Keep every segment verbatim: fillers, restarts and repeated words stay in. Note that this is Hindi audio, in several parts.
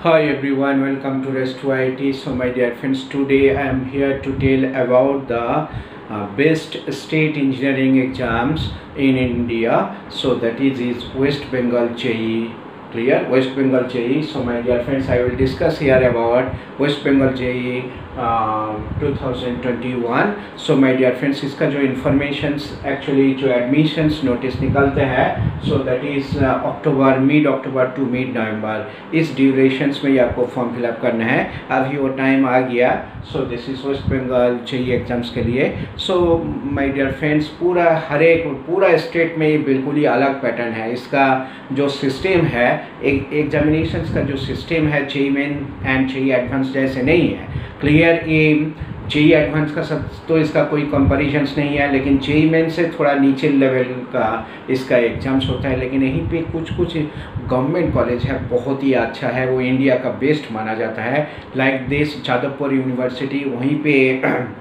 Hi everyone, welcome to Rest to I T. So my dear friends, today I am here to tell about the uh, best state engineering exams in India. So that is, is West Bengal J E E. Clear? West Bengal J E E. So my dear friends, I will discuss here about West Bengal J E E twenty twenty-one. So my dear friends, इसका जो informations actually जो admissions notice निकलते हैं, so that is October mid October to mid November, इस ड्यूरेशंस में ही आपको फॉर्म फिलअप करना है. अभी वो टाइम आ गया. So this is West Bengal JEE exams के लिए. सो माय डियर फ्रेंड्स, पूरा हर एक पूरा स्टेट में ये बिल्कुल ही अलग पैटर्न है. इसका जो सिस्टम है, एक एग्जामिनेशंस का जो सिस्टम है, JEE main and JEE advance जैसे नहीं है. क्लियर? ये जेईई एडवांस का सब तो इसका कोई कंपैरिजन्स नहीं है, लेकिन जेईई मेन से थोड़ा नीचे लेवल का इसका एग्जाम्स होता है. लेकिन यहीं पे कुछ कुछ गवर्नमेंट कॉलेज है, बहुत ही अच्छा है, वो इंडिया का बेस्ट माना जाता है. लाइक दिस जादवपुर यूनिवर्सिटी, वहीं पे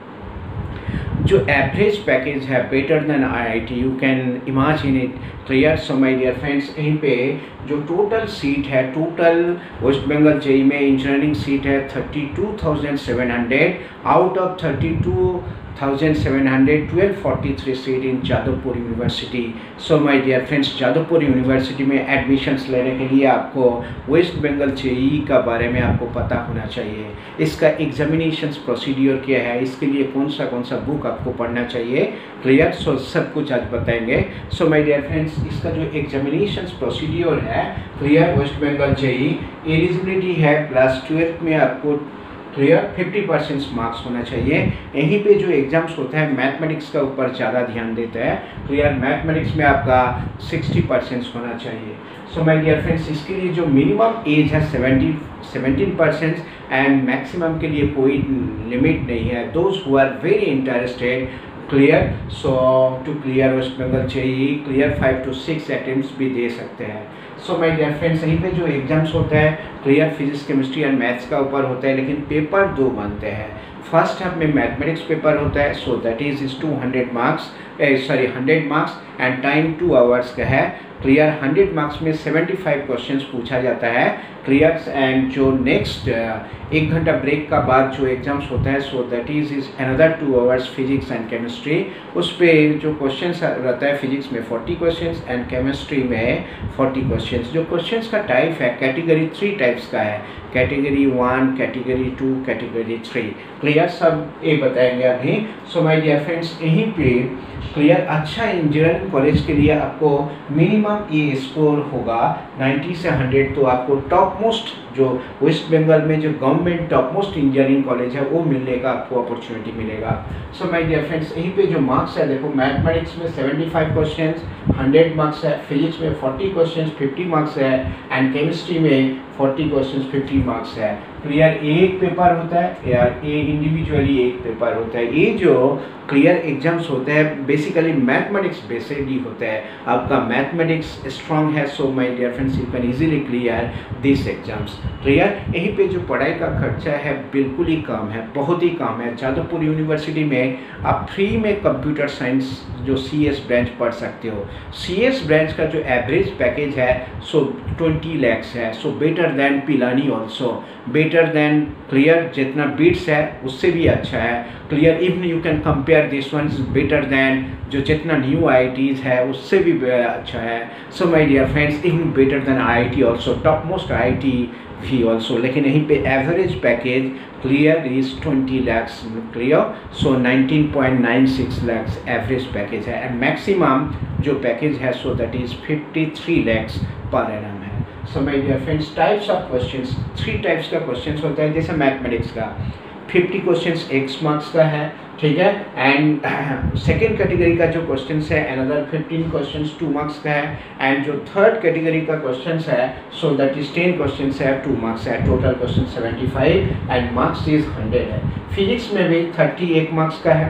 जो एवरेज पैकेज है better than IIT, you can imagine it. Clear? So my dear friends, यहीं पे जो टोटल सीट है, टोटल वेस्ट बंगाल जेईई में इंजीनियरिंग सीट है thirty two thousand seven hundred. Out of thirty two thousand seven hundred twelve forty three seat in Jadavpur university. So my dear friends, Jadavpur university में एडमिशन्स लेने के लिए आपको वेस्ट बंगाल जेईई का बारे में आपको पता होना चाहिए. इसका एग्जामिनेशंस प्रोसीड्योर क्या है, इसके लिए कौन सा कौन सा बुक आपको पढ़ना चाहिए. क्लियर? सो सब कुछ आज बताएंगे. सो माय डियर फ्रेंड्स, इसका जो एग्जामिनेशंस प्रोसीड्योर है, clear, West Bengal JEE eligibility है क्लास ट्वेल्थ में आपको क्लियर फिफ्टी परसेंट मार्क्स होना चाहिए. यहीं पे जो एग्जाम्स होता है मैथमेटिक्स का ऊपर ज़्यादा ध्यान देता है. क्लियर? मैथमेटिक्स में आपका सिक्सटी परसेंट होना चाहिए. सो माय डियर फ्रेंड्स, इसके लिए जो मिनिमम एज है seventy seventeen percent and maximum के लिए कोई लिमिट नहीं है. Those who are very interested, clear, so to clear West Bengal JEE, clear five two six attempts भी दे सकते हैं. सो माय डियर फ्रेंड्स, यहीं पे जो एग्जाम्स होता है, clear physics chemistry and maths का ऊपर होता है, लेकिन पेपर दो बनते हैं. फर्स्ट हाफ में मैथमेटिक्स पेपर होता है, so that is is two hundred marks, sorry hundred marks and time two hours का है. क्लियर? हंड्रेड मार्क्स में सेवेंटी फाइव क्वेश्चंस पूछा जाता है. क्लियर? एंड जो नेक्स्ट एक घंटा ब्रेक का बाद जो एग्जाम्स होता है, so that is is another two hours physics and chemistry. उस पर जो क्वेश्चंस रहता है, फिजिक्स में फोर्टी क्वेश्चंस एंड केमिस्ट्री में फोर्टी क्वेश्चंस. जो क्वेश्चंस का टाइप है, कैटेगरी थ्री टाइप्स का है, category one, category two, category three. Clear? सब ये बताएंगे अभी. सो माय डियर फ्रेंड्स, यहीं पे क्लियर अच्छा इंजीनियरिंग कॉलेज के लिए आपको मिनिमम ये स्कोर होगा नाइन्टी से हंड्रेड. तो आपको टॉप मोस्ट जो वेस्ट बंगाल में जो government top most engineering college है, वो मिलने का आपको अपॉर्चुनिटी मिलेगा. सो माय डियर फ्रेंड्स, यहीं पे जो मार्क्स है, देखो मैथमेटिक्स में seventy five questions hundred marks है, फिजिक्स में फोर्टी क्वेश्चंस फिफ्टी मार्क्स है एंड केमिस्ट्री में फोर्टी क्वेश्चंस फिफ्टी मार्क्स है. क्लियर? एक पेपर होता है या ये इंडिविजुअली एक पेपर होता है. ये जो क्लियर एग्जाम्स होते हैं बेसिकली मैथमेटिक्स बेस्ड ही होता है. आपका मैथमेटिक्स स्ट्रांग है, so my dear friends, you can easily clear this exams. Clear? यहीं पे जो पढ़ाई का खर्चा है बिल्कुल ही कम है, बहुत ही कम है. जादवपुर यूनिवर्सिटी में आप फ्री में कंप्यूटर साइंस जो सी एस ब्रांच पढ़ सकते हो. सी एस ब्रांच का जो एवरेज पैकेज है, सो ट्वेंटी लैक्स है. So better than Pilani also, better than clear, जितना बीट्स है उससे भी अच्छा है. Clear? Even you can compare this one better than जो जितना न्यू आई आई टीज़ है उससे भी अच्छा है. So my dear friends, even better than I I T also, top most I I T भी ऑल्सो. लेकिन यहीं पे average package clear is twenty lakhs. Clear? So nineteen point nine six lakhs average package है एंड मैक्सिमम जो पैकेज है, so that is fifty three lakhs per annum है. So my dear friends, types of questions, three types का क्वेश्चंस होता है. जैसे मैथमेटिक्स का फिफ्टी क्वेश्चंस एक्स मार्क्स का है, ठीक है, एंड सेकेंड कैटेगरी का जो क्वेश्चंस है another fifteen questions two marks का है. एंड जो थर्ड कैटेगरी का क्वेश्चंस है, so that is ten questions है, टू मार्क्स है. Total question seventy five and marks is hundred है. फिजिक्स में भी थर्टी एट मार्क्स का है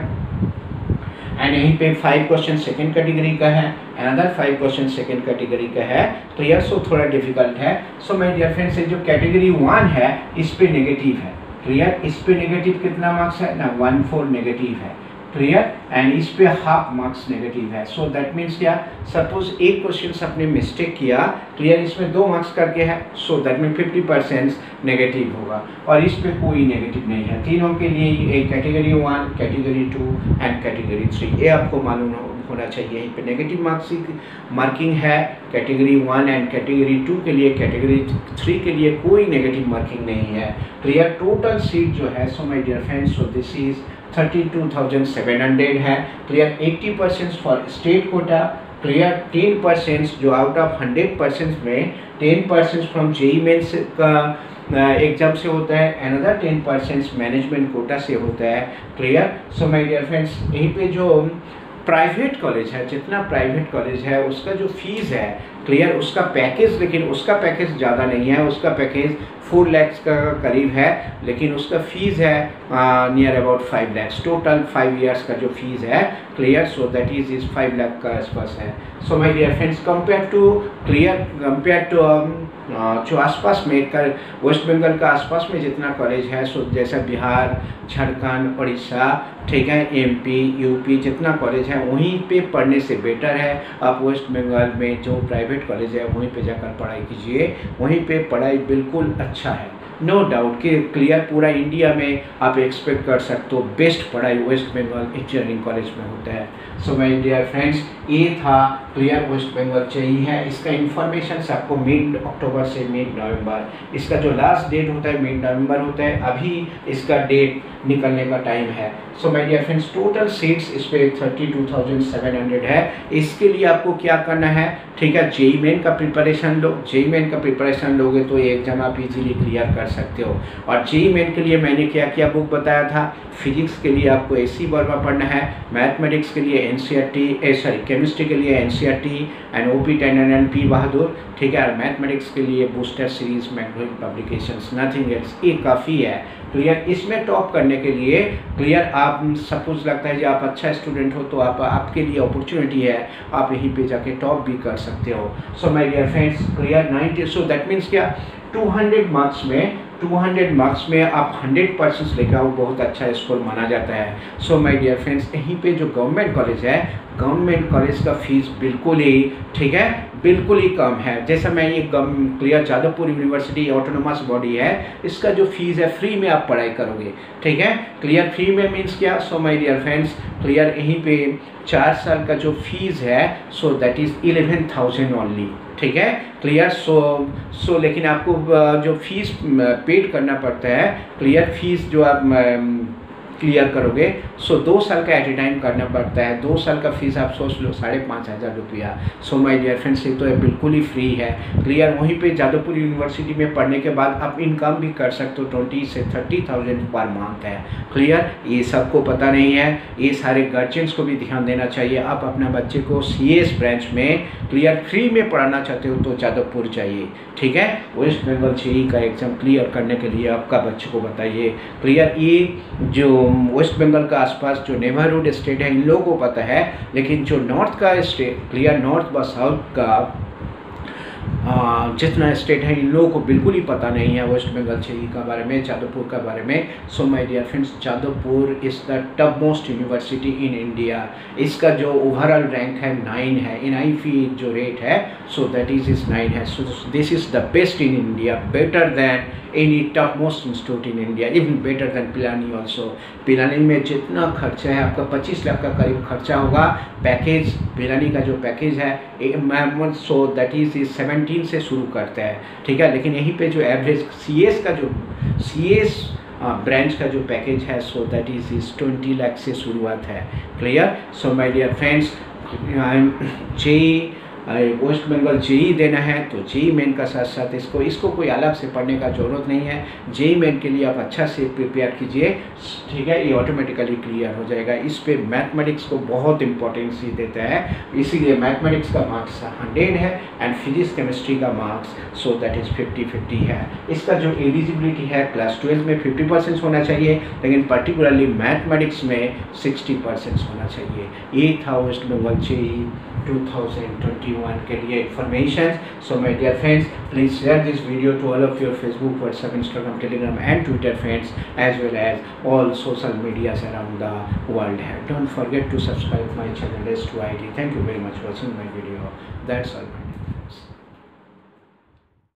एंड यहीं पे फाइव क्वेश्चन सेकेंड कैटेगरी का है, another five question second category का है. क्लियर? सो थोड़ा डिफिकल्ट है. सो माय डियर फ्रेंड्स, जो कैटेगरी वन है इस पे नेगेटिव है. क्लियर? इस पे नेगेटिव कितना मार्क्स है ना, वन फोर नेगेटिव है. क्लियर, एंड इस पे हाफ मार्क्स नेगेटिव है। सो दैट मीन्स क्या, सपोज एक क्वेश्चन आपने मिस्टेक किया, क्लियर, इसमें दो मार्क्स करके है, so that mean fifty percent negative होगा, और इस पे कोई नेगेटिव नहीं है। तीनों के लिए एक category one, category two and category three, ये आपको मालूम होना चाहिए। यहीं पे नेगेटिव मार्क्स मार्किंग है category one and category two के लिए, कैटेगरी थ्री के लिए कोई नेगेटिव मार्किंग नहीं है। क्लियर, टोटल सीट जो है, so my dear friends, so this is thirty two thousand seven hundred है। Clear, eighty percent for state quota, clear, ten percent जो आउट ऑफ हंड्रेड परसेंट में ten percent from JEE mains का एग्जाम से होता है, another ten percent management quota से होता है। Clear, so my dear friends, यहीं पे जो प्राइवेट कॉलेज है, जितना प्राइवेट कॉलेज है उसका जो फीस है, क्लियर, उसका पैकेज, लेकिन उसका पैकेज ज़्यादा नहीं है, उसका पैकेज फोर लैक्स का करीब है, लेकिन उसका फीस है near about five lakhs, total five years का जो फीस है, clear, so that is is five lakh का आसपास है। So my dear friends, compare to, clear, compare to जो आसपास में कर वेस्ट बंगाल का आसपास में जितना कॉलेज है, सो जैसा बिहार, झारखंड, उड़ीसा, ठीक है, एमपी, यूपी, जितना कॉलेज है वहीं पे पढ़ने से बेटर है आप वेस्ट बंगाल में जो प्राइवेट कॉलेज है वहीं पे जाकर पढ़ाई कीजिए, वहीं पे पढ़ाई बिल्कुल अच्छा है, नो डाउट कि क्लियर पूरा इंडिया में आप एक्सपेक्ट कर सकते हो बेस्ट पढ़ाई वेस्ट बंगाल इंजीनियरिंग कॉलेज में होता है। सो माय डियर फ्रेंड्स, ये था क्लियर वेस्ट बंगाल चाहिए है, इसका इन्फॉर्मेशन आपको मिड अक्टूबर से मिड नवंबर, इसका जो लास्ट डेट होता है मिड नवंबर होता है, अभी इसका डेट निकलने का टाइम है। So my dear friends, total seats इस पे thirty two thousand seven hundred है। इसके लिए आपको क्या करना है, ठीक है, जेई मेन का प्रिपरेशन लो, जेई मेन का प्रिपरेशन लोगे तो ये एग्जाम आप इजीली क्लियर कर सकते हो। और जेई मेन के लिए मैंने क्या क्या बुक बताया था, फिजिक्स के लिए आपको एसी वर्मा पढ़ना है, मैथमेटिक्स के लिए एनसीईआरटी, ए सॉरी केमिस्ट्री के लिए एनसीईआरटी एंड ओपी टेन एंड पी बहादुर, ठीक है, और मैथमेटिक्स के लिए बूस्टर सीरीज मैग्रोइक पब्लिकेशंस, नथिंग एल्स, ये काफ़ी है। क्लियर, इसमें टॉप करने के लिए, क्लियर, आप सपोज लगता है कि आप अच्छा स्टूडेंट हो तो आप आपके लिए अपॉर्चुनिटी है, आप यहीं पे जाके टॉप भी कर सकते हो। So my dear friends, clear, ninety, so that means क्या, टू हंड्रेड मार्क्स में टू हंड्रेड मार्क्स में आप हंड्रेड परसेंट लेकर आओ, बहुत अच्छा स्कोर माना जाता है। सो माय डियर फ्रेंड्स, यहीं पे जो गवर्नमेंट कॉलेज है, गवर्नमेंट कॉलेज का फीस बिल्कुल ही, ठीक है, बिल्कुल ही कम है। जैसा मैं ये clear Jadavpur university autonomous body है, इसका जो फीस है फ्री में आप पढ़ाई करोगे, ठीक है, क्लियर, फ्री में मीन्स क्या, so my dear friends, clear, यहीं पे चार साल का जो फीस है, so that is eleven thousand only, ठीक है, क्लियर, सो सो लेकिन आपको जो फीस पेड करना पड़ता है, क्लियर, फीस जो आप क्लियर करोगे, सो दो साल का एट ए टाइम करना पड़ता है, दो साल का फीस आप सोच लो साढ़े पाँच हज़ार रुपया। सो माय डियर फ्रेंड्स, ये तो है बिल्कुल ही फ्री है। क्लियर, वहीं पे जादवपुर यूनिवर्सिटी में पढ़ने के बाद आप इनकम भी कर सकते हो, ट्वेंटी से थर्टी थाउजेंड पर मंथ है। क्लियर, ये सबको पता नहीं है, ये सारे गार्जियंस को भी ध्यान देना चाहिए। आप अपना बच्चे को सी एस ब्रांच में क्लियर फ्री में पढ़ाना चाहते हो तो जादवपुर चाहिए, ठीक है, वेस्ट बंगाल जेईई का एग्जाम क्लियर करने के लिए आपका बच्चे को बताइए। क्लियर, ये जो वेस्ट बंगाल का आसपास जो नेबरहुड स्टेट है इन लोगों को पता है, लेकिन जो नॉर्थ का स्टेट, क्लियर, नॉर्थ व साउथ का आ, जितना स्टेट है इन लोगों को बिल्कुल ही पता नहीं है वेस्ट बंगाल जेईई का बारे में, जादवपुर का बारे में। So my dear friends, Jadavpur is the top most university in India. इसका जो ओवरऑल रैंक है नाइन है, इन आई फी जो रेट है, so that is is nine है। So this is the best in India, better than any top most institute in India, even better than Pilani also. Pilani में जितना खर्चा है आपका पच्चीस लाख का करीब खर्चा होगा, पैकेज पिलानी का जो पैकेज है, so that is is seventeen से शुरू करता है, ठीक है, लेकिन यहीं पे जो एवरेज सी एस का जो सी एस ब्रांच का जो पैकेज है, so that is is twenty lakh से शुरुआत है। Clear, so my dear friends, JEE West Bengal JEE देना है तो जेईई मेन का साथ साथ इसको इसको कोई अलग से पढ़ने का ज़रूरत नहीं है। जेईई मेन के लिए आप अच्छा से प्रिपेयर कीजिए, ठीक है, ये ऑटोमेटिकली क्लियर हो जाएगा। इस पे मैथमेटिक्स को बहुत इंपॉर्टेंस देता है, इसीलिए मैथमेटिक्स का मार्क्स हंड्रेड है एंड फिजिक्स केमिस्ट्री का marks so that is fifty fifty है। इसका जो एलिजिबिलिटी है क्लास ट्वेल्व में फिफ्टी परसेंट होना चाहिए, लेकिन पर्टिकुलरली मैथमेटिक्स में सिक्सटी परसेंट होना चाहिए। ये था West Bengal JEE two thousand twenty one के लिए information. So my dear friends, please share this video to all of your Facebook, WhatsApp, Instagram, Telegram and Twitter friends, as well as all social medias around the world. Don't forget to subscribe my channel S two I T. Thank you very much for watching my video. That's all.